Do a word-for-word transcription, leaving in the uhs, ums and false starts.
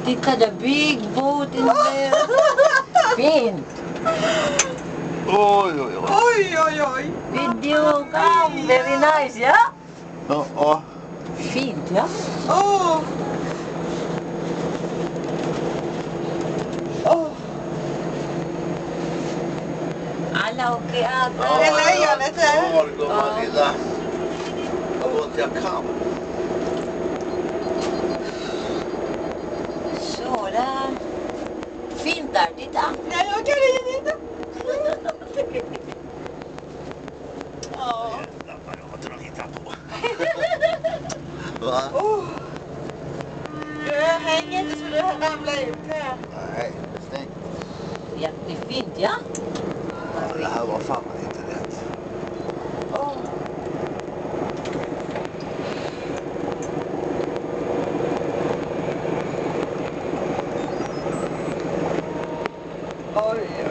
Titta, the big boat in there. Fint. Oj, oj, oj. Oj, oj, oj. Video come. Very nice, ja? Ja, ja. Fint, ja? Åh. Åh. Alla åker att... Det är lejonet där. Ja, det går lilla. Jag vet inte, jag kan. Så där. Fint där, titta. Ja, jag kan inte titta. Ja. Jävlar vad de hittar på. Va? Åh. Du hänger inte så du ramlar ut här. Nej, det är stängt. Jättefint, ja? Ja, det här var fan inte rätt. Åh. Oj,